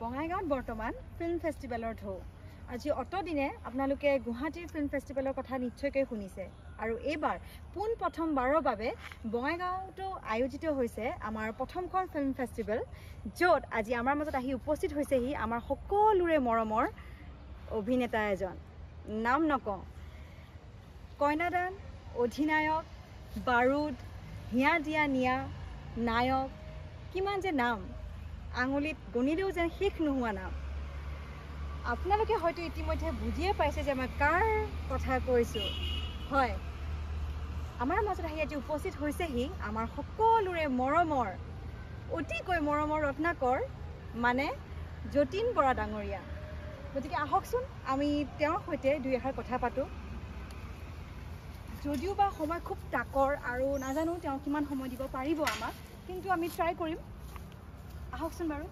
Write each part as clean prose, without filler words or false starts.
Bongaigaon বৰ্তমান film ফেষ্টিভেলৰ ঢৌ আজি অত দিনে আপোনালোকে গুৱাহাটীৰ ফিল্ম ফেষ্টিভেলৰ কথা নিশ্চয়কৈ শুনিছে আৰু এইবাৰ পোন প্ৰথমবাৰৰ বাবে বঙাইগাঁওতো আয়োজিত হৈছে আমাৰ প্ৰথমখন ফিল্ম ফেষ্টিভেল য'ত আজি আমাৰ মাজত আহি উপস্থিত হৈছেহি আমাৰ সকলোৰে মৰমৰ অভিনেতা এজন নাম নকওঁ কইনাদান অধিনায়ক বাৰুদ হিয়া দিয়া নিয়া নায়ক কিমান যে নাম আঙুলিত গণিলেও যেন শেষ নোহোৱা নাম আপোনালোকে হয়তো ইতিমধ্যে বুজিয়ে পাইছে যে মই কাৰ কথা কৈছোঁ হয় আমাৰ মাজত আহি আজি উপস্থিত হৈছেহি আমাৰ সকলোৰে মৰমৰ অতিকৈ মৰমৰ ৰত্নাকৰ মানে যতীন বৰা ডাঙৰীয়া গতিকে আহকচোন আমি তেওঁৰ সৈতে দুই এষাৰ কথা পাতোঁ যদিও বা সময় খুব তাকৰ আৰু নাজানো তেওঁ কিমান সময় দিব পাৰিব আমাক কিন্তু আমি ট্ৰাই কৰিম আহকচোন বাৰু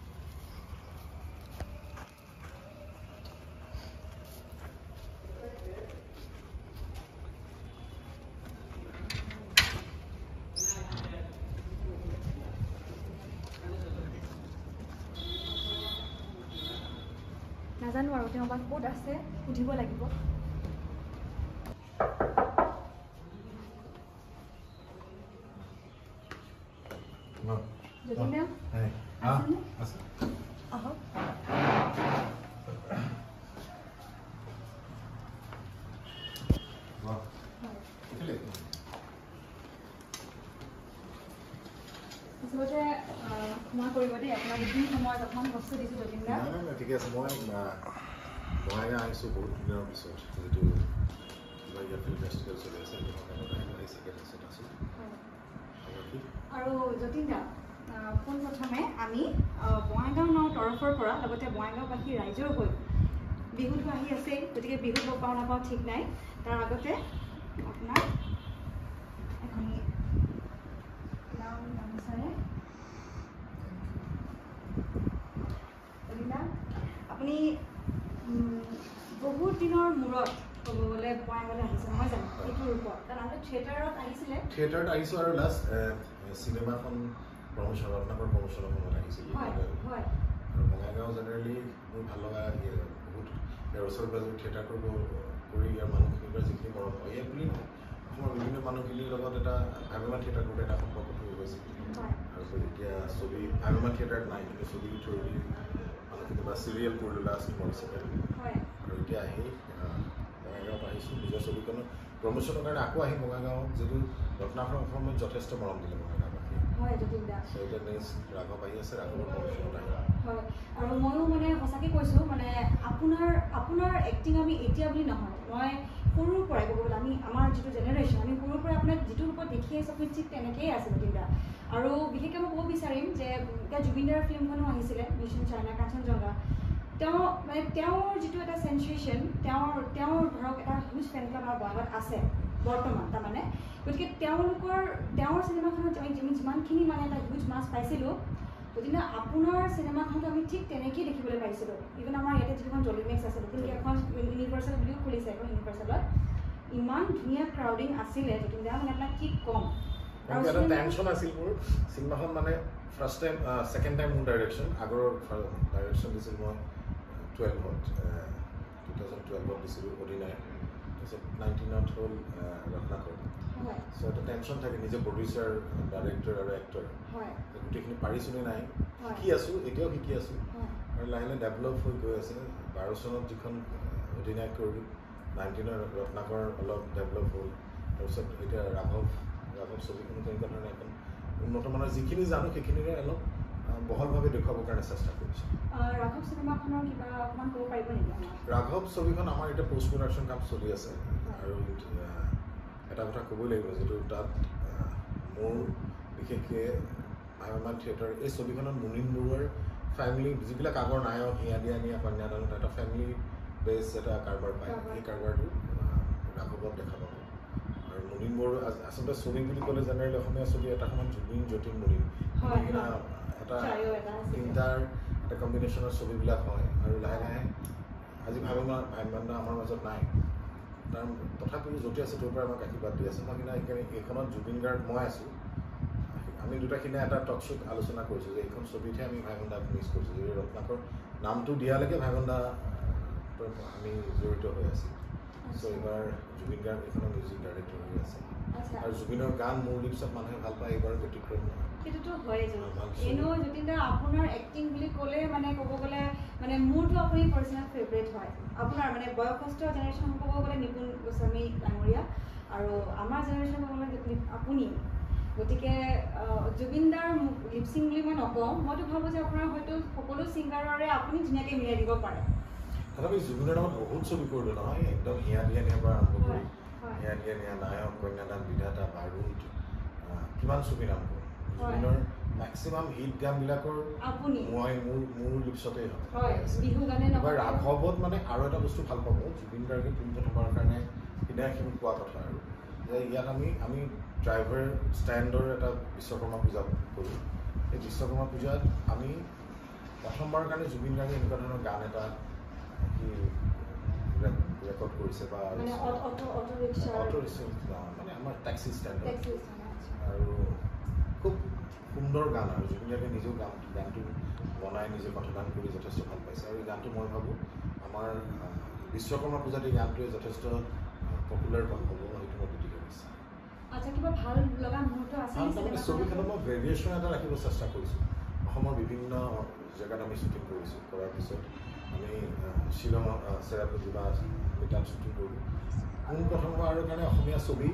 নাজানো আৰু তেওঁ বা ক'ত আছে সুধিব লাগিব Jatin Bora? Hey. Asa. Aha. Wow. Okay. Socio, মই কৰিব দেই আপোনাক দুই সময়ত অকমান বস্তু দিছোঁ Jatin Bora নাই ঠিক আছে মই বঙাইগাঁও আহিছোঁ বহুত দিনৰ পিছত যিটো বঙাইগাঁও ফিল্ম ফেষ্টিভেল চলি আছে আৰু Jatin Bora পোনপ্ৰথমে আমি বঙাইগাঁও নাও তৰফৰ পৰা লগতে বঙাইগাঁওবাসী ৰাইজৰ হৈ বিহুটো আহি আছে গতিকে বিহু পাওঁ নাপাওঁ ঠিক নাই তাৰ আগতে আপোনাৰ এখন গামোচাৰে আপুনি বহুত দিনৰ মূৰত ক'ব গ'লে বঙাইগাঁৱলৈ আহিছে নহয় জানো এইটোৰ ওপৰত কাৰণ আমি থিয়েটাৰত আহিছোঁ আৰু লাষ্ট চিনেমাখন promotional আপোনাৰ promotional সময়ত আহিছিল হয় আৰু বঙাইগাঁও জেনেৰেলি মোৰ ভাল লগা বহুত ওচৰ পাজৰ থিয়েটাৰ কৰিব কৰি ইয়াৰ মানুহখিনিৰ পৰা যিখিনি মৰম হয় ইয়াত বুলি নহয় অসমৰ বিভিন্ন মানুহখিনিৰ লগত এটা ভাইমা থিয়েটাৰ কৰোঁতে এটা সম্পৰ্ক হৈ গৈছিল আৰু এতিয়া ছবি ভাইমা থিয়েটাৰত নাই কিন্তু ছবি থ্ৰুদি মানুহখিনি বা চিৰিয়েল কৰিলোঁ লাষ্ট মৰিছিলে আৰু এতিয়া আহি বঙাইগাঁৱত আহিছোঁ নিজৰ ছবিখনৰ প্ৰমোশ্যনৰ কাৰণে আকৌ আহি বঙাইগাঁৱত যিটো ৰত্নাকৰ অসমত যথেষ্ট মৰম দিলে বঙাইগাঁও হয় Jatin Bora ৰাঘৱ আহি আছে ৰাঘৱৰ প্ৰমোশ্যনত আহি হয় আৰু ময়ো মানে সঁচাকৈ কৈছোঁ মানে আপোনাৰ এক্টিং আমি এতিয়া বুলি নহয় মই সৰুৰ পৰাই ক'ব গ'লে আমি আমাৰ যিটো জেনেৰেশ্যন আমি সৰুৰ পৰাই আপোনাক যিটো ৰূপত দেখি আহিছোঁ আপুনি ঠিক তেনেকৈয়ে আছে Jatin Bora আৰু বিশেষকৈ মই ক'ব বিচাৰিম যে এতিয়া জুবিন দাৰ ফিল্মখনো আহিছিলে মিছন চাইনা কাঞ্চনজংঘা তেওঁৰ যিটো এটা চেঞ্চুৱেশ্যন তেওঁৰ ধৰক এটা হিউজ ফেন ক্লাব আমাৰ বঙাইগাঁৱত আছে বৰ্তমান তাৰমানে গতিকে তেওঁৰ চিনেমাখনত আমি যিমানখিনি মানে এটা হিউজ মাছ পাইছিলোঁ গতিকে আপোনাৰ চিনেমাখনটো আমি ঠিক তেনেকৈয়ে দেখিবলৈ পাইছিলোঁ ইভেন আমাৰ ইয়াতে যিখন জলিমেক্স আছে নতুনকৈ এখন ইউনিভাৰ্চেল বুলিও খুলিছে এখন ইউনিভাৰ্চেলত ইমান ধুনীয়া ক্ৰাউডিং আছিলে Jatin Bora মানে আপোনাক কি ক'ম আৰু এটা টেনশ্যন আছিল মোৰ চিনেমাখন মানে ফাৰ্ষ্ট টাইম ছেকেণ্ড টাইম মোৰ ডাইৰেকশ্যন আগৰ ডাইৰেকশ্যন দিছিলোঁ মই 2012ত দিছিলোঁ অধিনায়ক তাৰপিছত 19ত হ'ল ৰত্নাকৰ চ' এটা টেনশ্যন থাকে নিজে প্ৰডিউচাৰ ডাইৰেক্টৰ আৰু এক্টৰ গোটেইখিনি পাৰিছোঁনে নাই শিকি আছোঁ এতিয়াও শিকি আছোঁ আৰু লাহে লাহে ডেভেলপ হৈ গৈ আছে 12 চনত যিখন অধিনায়ক কৰিলোঁ 19ৰ ৰত্নাকৰ অলপ ডেভেলপ হ'ল তাৰপিছত এতিয়া ৰাঘৱ ছবিখনো তেনেকুৱা ধৰণে এখন উন্নত মানৰ যিখিনি জানো সেইখিনিৰে অলপ বহলভাৱে দেখুৱাবৰ কাৰণে চেষ্টা কৰিছোঁ ৰাঘৱ চিনেমাখনৰ কিবা অকণমান ক'ব পাৰিব নেকি ৰাঘৱ ছবিখন আমাৰ এতিয়া পোষ্ট প্ৰডাকশ্যন কাম চলি আছে আৰু এটা কথা ক'বই লাগিব যিটো তাত মোৰ বিশেষকৈ ভাইমা থিয়েটাৰ এই ছবিখনত মুনীন বৰুৱাৰ ফেমিলি যিবিলাক আগৰ নায়ক হিয়া দিয়া নিয়া কন্যাদানত এটা ফেমিলি বেছ এটা কাৰবাৰ পায় এই কাৰবাৰটো ৰাঘৱত দেখা পাব আৰু মুনীন বৰুৱা আচলতে ছবি বুলি ক'লে জেনেৰেলি অসমীয়া ছবি এটা সময়ত জুবিন যতীন মুনীন এটা তিনিটাৰ এটা কম্বিনেশ্যনৰ ছবিবিলাক হয় আৰু লাহে লাহে আজি ভাইমা আমাৰ মাজত নাই তাৰ তথাপিও য'তে আছে তোৰ পৰা আমাক আশীৰ্বাদ দি আছে মই কিন্তু এইখনত জুবিন গাৰ্গ মই আছোঁ আমি দুটাখিনিয়ে এটা টক শ্ব'ত আলোচনা কৰিছোঁ যে এইখন ছবিতহে আমি ভাইমন্দাক মিছ কৰিছোঁ যদি ৰত্নাকৰ নামটো দিয়ালৈকে ভাইমন্দা আমি জড়িত হৈ আছোঁ চ' এইবাৰ জুবিন গাৰ্গ এইখনৰ মিউজিক ডাইৰেক্টৰ হৈ আছে আৰু জুবিনৰ গান মোৰ লিপছত মানুহে ভাল পায় এইবাৰ ব্যতিক্ৰম সেইটোতো হয়ে এনেও যতীন দা আপোনাৰ এক্টিং বুলি ক'লে মানে ক'ব গ'লে মানে মোৰতো আপুনি পাৰ্চনেল ফেভৰেট হয় আপোনাৰ মানে বয়সস্থ জেনেৰেশ্যন ক'ব গ'লে নিপুণ গোস্বামী ডাঙৰীয়া আৰু আমাৰ জেনেৰেশ্যন ক'ব গ'লে আপুনি গতিকে জুবিন দাৰ লিপচিং বুলি মই নকওঁ মইতো ভাবোঁ যে আপোনাৰ হয়তো সকলো ছিংগাৰৰে আপুনি ধুনীয়াকৈ মিলাই দিব পাৰে তথাপি জুবিনৰ নামত বহুত ছবি কৰিলোঁ নহয় একদম হিয়া দিয়া নিয়াৰ পৰা আৰম্ভ কৰি হিয়া দিয়া নিয়া নায়ক কন্যাদান বিধাতা বাৰুদ কিমান ছবি নাম কৰোঁ জুবিনৰ মেক্সিমাম হিট গানবিলাকৰ মই মোৰ লিপছতে হয় এবাৰ ৰাঘৱত মানে আৰু এটা বস্তু ভাল পাব জুবিন গাৰ্গে পোনপ্ৰথমবাৰৰ কাৰণে সিদিনাখিনি কোৱা কথা আৰু যে ইয়াত আমি ড্ৰাইভাৰ ষ্টেণ্ডৰ এটা বিশ্বকৰ্মা পূজা কৰোঁ এই বিশ্বকৰ্মা পূজাত আমি প্ৰথমবাৰৰ কাৰণে জুবিন গাৰ্গে এনেকুৱা ধৰণৰ গান এটা সি ৰেকৰ্ড কৰিছে বা অটো ৰিক্সা মানে আমাৰ টেক্সি ষ্টেণ্ডত আৰু খুব সুন্দৰ গান আৰু জুবিন গাৰ্গে নিজেও গানটো বনাই নিজে কথাগান কৰি যথেষ্ট ভাল পাইছে আৰু এই গানটো মই ভাবোঁ আমাৰ বিশ্বকৰ্মা পূজাত এই গানটোৱে যথেষ্ট পপুলাৰ হ'ব সেইটো মই গতিকে কৰিছোঁ ছবিখনত মই ভেৰিয়েশ্যন এটা ৰাখিব চেষ্টা কৰিছোঁ অসমৰ বিভিন্ন জেগাত আমি শ্বুটিং কৰিছোঁ কৰাৰ পিছত আমি শ্বিলং চেৰাপুঞ্জী বা আমি তাত শ্বুটিং কৰিলোঁ পোনপ্ৰথমবাৰৰ কাৰণে অসমীয়া ছবি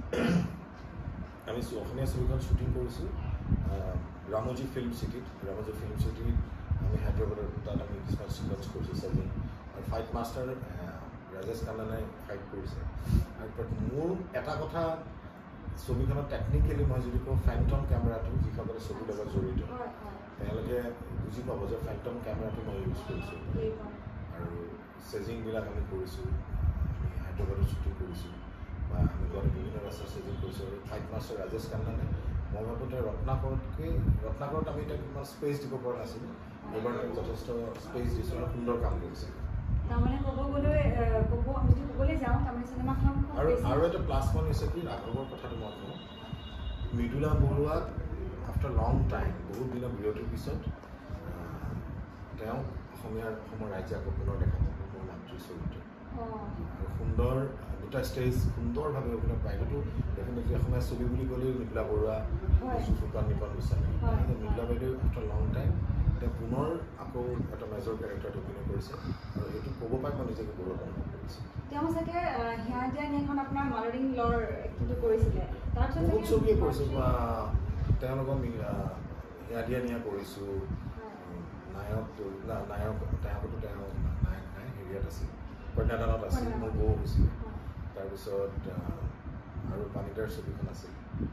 আমি অসমীয়া ছবিখন শ্বুটিং কৰিছোঁ ৰামোজী ফিল্ম চিটিত আমি হায়দৰাবাদৰ তাত আমি কিছুমান চিকুৱেঞ্চ কৰিছোঁ চেজিং আৰু ফাইট মাষ্টাৰ ৰাজেশ কান্নানে ফাইট কৰিছে আৰু মোৰ এটা কথা ছবিখনত টেকনিকেলি মই যদি কওঁ ফেণ্টম কেমেৰাটো যিসকলে ছবিৰ লগত জড়িত তেওঁলোকে বুজি পাব যে ফেণ্টম কেমেৰাটো মই ইউজ কৰিছোঁ আৰু চেজিংবিলাক আমি কৰিছোঁ আমি হায়দৰাবাদত শ্বুটিং কৰিছোঁ বা আমি গুৱাহাটী বিভিন্ন ৰাস্তাত চেজিং কৰিছোঁ আৰু ফাইট মাষ্টাৰ ৰাজেশ কান্নানে মই ভাবোঁ তেওঁ ৰত্নাকৰত আমি এতিয়া কিমান স্পেচ দিব পৰা নাছিলোঁ এইবাৰ যথেষ্ট স্পেচ দিছোঁ আৰু সুন্দৰ কাম কৰিছে আৰু এটা প্লাছ পইণ্ট হৈছে কি ৰাঘৱৰ কথাটো মই কওঁ মৃদুলা বৰুৱাক আফটাৰ লং টাইম বহুত দিনৰ বিৰতিৰ পিছত তেওঁ অসমৰ ৰাইজে আকৌ পুনৰ দেখা পাব মোৰ মাতৃ চৰিত্ৰ আৰু সুন্দৰ দুটা ষ্টেজ সুন্দৰভাৱে অভিনয় পায় সেইটো ডেফিনেটলি অসমীয়া ছবি বুলি ক'লেও মৃদুলা বৰুৱা ফুকান নিপন গোস্বামী মৃদুলা বাইদেউ আফটাৰ লং টাইম তেওঁ পুনৰ আকৌ এটা মেজৰ কেৰেক্টাৰত অভিনয় কৰিছে আৰু সেইটো ক'ব পাই মই নিজকে গৌৰৱ অনুভৱ কৰিছোঁ তেওঁ চাগে হিয়া দিয়া নিয়াখন আপোনাৰ মাদাৰিং লৰ এক্টিংটো কৰিছিলে বহুত ছবিয়ে কৰিছোঁ বা তেওঁলোকৰ হিয়া দিয়া নিয়া কৰিছোঁ নায়কতো তেওঁ নায়ক নাই হেৰিয়াত আছিল কন্যাদানত আছিল মোৰ বৌ হৈছিলে তাৰপিছত আৰু পানীদাৰ ছবিখন আছিল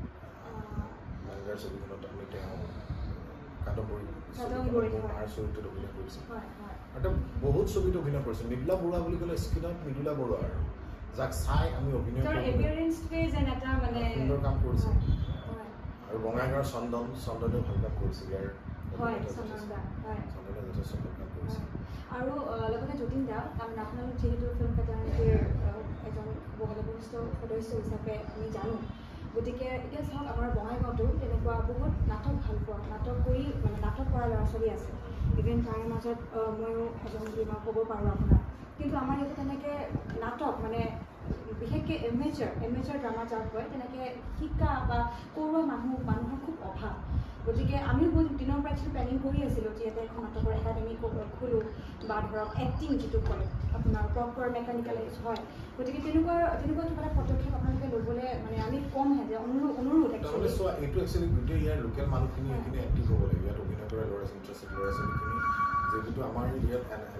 পানীদাৰ ছবিখনত আমি তেওঁ কাদম্বৰী মাৰ চৰিত্ৰত অভিনয় কৰিছে আৰু তেওঁ বহুত ছবিত অভিনয় কৰিছে মৃদুলা বৰুৱা বুলি ক'লে স্ক্ৰীণত মৃদুলা বৰুৱা আৰু যাক চাই আমি অভিনয় সুন্দৰ কাম কৰিছে আৰু বঙাইগাঁৱৰ চন্দনেও ভাল কাম কৰিছিল ইয়াৰ চন্দনে যথেষ্ট ভাল কাম কৰিছে আৰু লগতে যতীন দা তাৰমানে আপোনালোক যিহেতু ফিল্ম ফেডাৰেলিটিৰ এজন বংগবন্ধুস্থ সদস্য হিচাপে আমি জানো গতিকে এতিয়া চাওক আমাৰ বঙাইগাঁৱতো তেনেকুৱা বহুত নাটক ভাল পোৱা নাটক কৰি মানে নাটক কৰা ল'ৰা ছোৱালী আছে ইভেন তাৰে মাজত ময়ো এজন বুলি মই ক'ব পাৰোঁ আপোনাক কিন্তু আমাৰ ইয়াতে তেনেকৈ নাটক মানে বিশেষকৈ এমেচাৰ ড্ৰামা যাক কয় তেনেকৈ শিকা বা কৰোৱা মানুহৰ খুব অভাৱ গতিকে আমিও বহুত দিনৰ পৰা একচুৱেলি প্লেনিং কৰি আছিলোঁ যে ইয়াতে এখন নাটকৰ একাডেমি খোলোঁ বা ধৰক এক্টিং যিটো কয় আপোনাৰ প্ৰপাৰ মেকানিকেলাইজ হয় গতিকে তেনেকুৱা কিবা এটা পদক্ষেপ আপোনালোকে ল'বলৈ মানে আমি কমহে যে অনুৰোধ এইটো একচুৱেলি গোটেই ইয়াৰ লোকেল মানুহখিনি এইখিনি এক্টিভ হ'ব লাগিব ইয়াত অভিনয় কৰা ইণ্টাৰেষ্টেড ল'ৰা ছোৱালীখিনি যিহেতু আমাৰ ইয়াত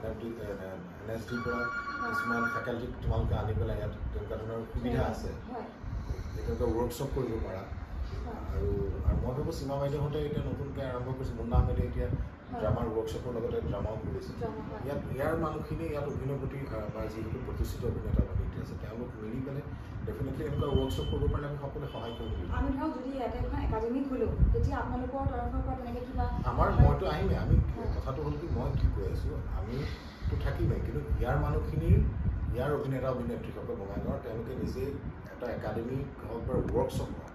NSDৰ পৰা কিছুমান ফেকাল্টি তোমালোকে আনি পেলাই ইয়াত তেনেকুৱা ধৰণৰ সুবিধা আছে তেনেকুৱা ৱৰ্কশ্বপ কৰিব পাৰা আৰু মই ভাবোঁ সীমা বাইদেউহঁতে এতিয়া নতুনকৈ আৰম্ভ কৰিছে মুন্না আহমেদে এতিয়া ড্ৰামাৰ ৱৰ্কশ্বপৰ লগতে ড্ৰামাও কৰিছে ইয়াৰ মানুহখিনি ইয়াত অভিনয় প্ৰতি আমাৰ যিহেতু প্ৰতিষ্ঠিত অভিনেতা অভিনেত্ৰী আছে তেওঁলোক মিলি পেলাই ডেফিনেটলি এনেকুৱা ৱৰ্কশ্বপ কৰিব পাৰিলে আমি সকলোৱে সহায় কৰিব লাগিব আমি ধৰক যদি ইয়াতে এখন একাডেমি খোলোঁ তেতিয়া আপোনালোকৰ তৰফৰ পৰা তেনেকৈ কিবা মইতো আহিমেই আমি কথাটো হ'ল কি মই কি কৈ আছোঁ আমিতো থাকিমেই কিন্তু ইয়াৰ মানুহখিনিৰ ইয়াৰ অভিনেতা অভিনেত্ৰীসকল বঙাইগাঁৱৰ তেওঁলোকে নিজে এটা একাডেমি হওক বা ৱৰ্কশ্বপ হওক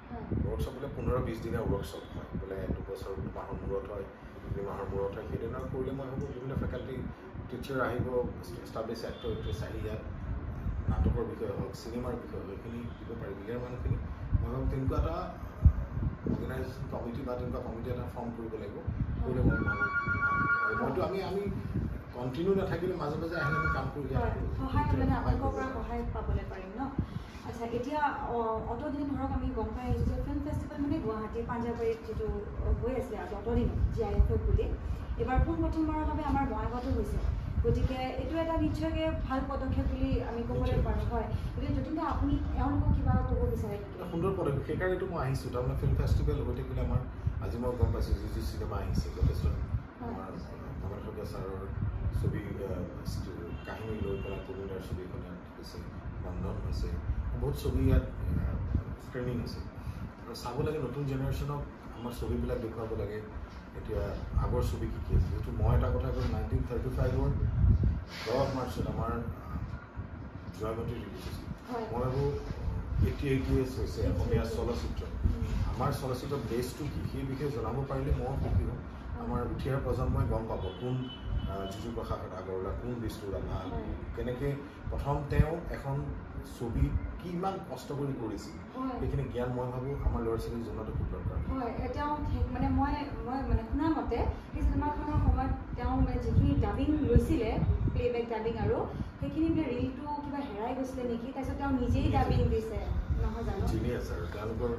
ৱৰ্কশ্বপ বোলে 15-20 দিনীয়া ৱৰ্কশ্বপ হয় বোলে 2 বছৰ 2 মাহৰ মূৰত হয় 3 মাহৰ মূৰত হয় সেইদিনা কৰিলে মই ভাবোঁ বিভিন্ন ফেকাল্টি টিচাৰ আহিব এষ্টাব্লিছ এক্টৰ এক্ট্ৰেছ আহি ইয়াত নাটকৰ বিষয়ে হওক চিনেমাৰ বিষয়ে হওক এইখিনি দিব পাৰিব ইয়াৰ মানুহখিনি মই ভাবোঁ তেনেকুৱা এটা অৰ্গেনাইজেশ্যন কমিটি বা তেনেকুৱা কমিটি এটা ফৰ্ম কৰিব লাগিব কৰিলে মই ভাবোঁ আৰু মইতো আমি কণ্টিনিউ নাথাকিলে মাজে মাজে আহিলে আমি কাম কৰি সহায় মানে আপোনালোকৰ পৰা সহায় পাবলৈ পাৰিম ন আচ্ছা এতিয়া অতদিন ধৰক আমি গম পাই আহিছোঁ যে ফিল্ম ফেষ্টিভেল মানে গুৱাহাটী পাঞ্জাবাৰীত যিটো হৈ আছিলে আৰু অতদিন GIF বুলি এবাৰ পোনপ্ৰথমবাৰৰ বাবে আমাৰ বঙাইগাঁৱতো হৈছে গতিকে এইটো এটা নিশ্চয়কৈ ভাল পদক্ষেপ বুলি আমি ক'বলৈ পাৰোঁ হয় গতিকে যদিও আপুনি এওঁলোকক কিবা ক'ব বিচাৰে সুন্দৰ পদক্ষেপ সেইকাৰণেতো মই আহিছোঁ তাৰমানে ফিল্ম ফেষ্টিভেল হৈ থাকিলে আমাৰ আজি মই গম পাইছোঁ যি চিনেমা আহিছে যথেষ্ট আমাৰ ভৱেন্দ্ৰ ছাৰৰ ছবি কাহিনী লৈ পেলাই কবিতাৰ ছবিখনে হৈছে বন্ধন হৈছে বহুত ছবি ইয়াত স্ক্ৰিনিং হৈছে আৰু চাব লাগে নতুন জেনেৰেশ্যনক আমাৰ ছবিবিলাক দেখুৱাব লাগে এতিয়া আগৰ ছবি কি কি আছে যিহেতু মই এটা কথা কওঁ 1935ৰ 10 মাৰ্চত আমাৰ জয়মতী ৰিলিজ হৈছিল মই ভাবোঁ 88 years হৈছে অসমীয়া চলচ্চিত্ৰ আমাৰ চলচ্চিত্ৰৰ বেছটো কি সেই বিষয়ে জনাব পাৰিলে মই সুখী হ'ম আমাৰ উঠি অহা প্ৰজন্মই গম পাব কোন যুযু প্ৰসাদ আগৰৱালা কোন বিষ্ণু ৰাভা কেনেকৈ প্ৰথম তেওঁ এখন ছবি কিমান কষ্ট কৰি কৰিছিল সেইখিনি জ্ঞান মই ভাবোঁ আমাৰ ল'ৰা ছোৱালীক জনাটো খুব দৰকাৰ হয় তেওঁ মানে মই মানে শুনা মতে সেই চিনেমাখনৰ সময়ত তেওঁ মানে যিখিনি ডাবিং লৈছিলে প্লেবেক ডাবিং আৰু সেইখিনি মানে ৰিলটো কিবা হেৰাই গৈছিলে নেকি তাৰপিছত তেওঁ নিজেই ডাবিং দিছে নহয় জানো জিনিয়াছ আৰু তেওঁলোকৰ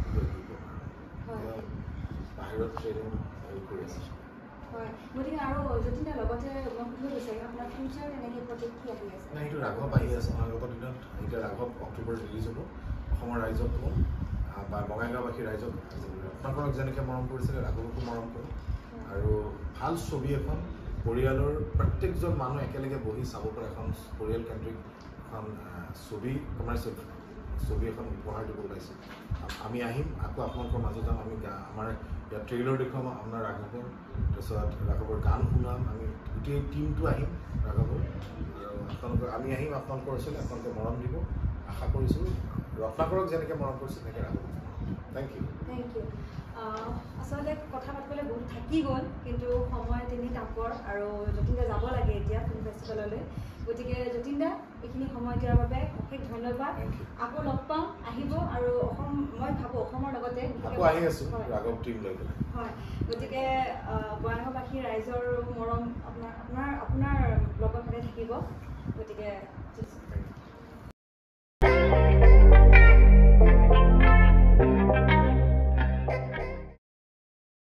বাহিৰত ট্ৰেইনিং কৰি আছে হয় গতিকে আৰু যদিনা লগতে মই সুধিব বিচাৰিম আপোনাৰ ফিউচাৰ এনেকৈ প্ৰজেক্ট কি আহি আছে নাই এইটো ৰাঘৱ আহি আছে অনাগত দিনত এতিয়া ৰাঘৱ অক্টোবৰ ৰিলিজ হ'ব অসমৰ ৰাইজক ক'ম বা বঙাইগাঁওবাসী ৰাইজক আপোনালোকক যেনেকৈ মৰম কৰিছিলে ৰাঘৱকো মৰম কৰোঁ আৰু ভাল ছবি এখন পৰিয়ালৰ প্ৰত্যেকজন মানুহ একেলগে বহি চাব পৰা এখন পৰিয়ালকেন্দ্ৰিক এখন ছবি কমাৰ্চিয়েল ছবি এখন উপহাৰ দিব ওলাইছোঁ আমি আহিম আকৌ আপোনালোকৰ মাজত যাম আমি আমাৰ ইয়াত ট্ৰেইলাৰ দেখুৱাম আপোনাৰ ৰাঘৱৰ তাৰপিছত ৰাঘৱৰ গান শুনাম আমি গোটেই টিমটো আহিম ৰাঘৱৰ আৰু আপোনালোকৰ আমি আহিম আপোনালোকৰ ওচৰলৈ আপোনালোকে মৰম দিব আশা কৰিছোঁ ৰত্নাকৰক যেনেকৈ মৰম কৰিছোঁ তেনেকৈ ৰাঘৱক থেংক ইউ আচলতে কথা পাতিবলৈ বহুত থাকি গ'ল কিন্তু সময় তিনি তাকৰ আৰু যতীনদা যাব লাগে এতিয়া ফিল্ম ফেষ্টিভেললৈ গতিকে যতীনদা এইখিনি সময় দিয়াৰ বাবে অশেষ ধন্যবাদ আকৌ লগ পাম আহিব আৰু অসম মই ভাবোঁ অসমৰ লগতে আহি আছোঁ ৰাঘৱ টিম লৈ পেলাই হয় গতিকে বঙাইগাঁওবাসী ৰাইজৰ মৰম আপোনাৰ লগত সদায় থাকিব গতিকে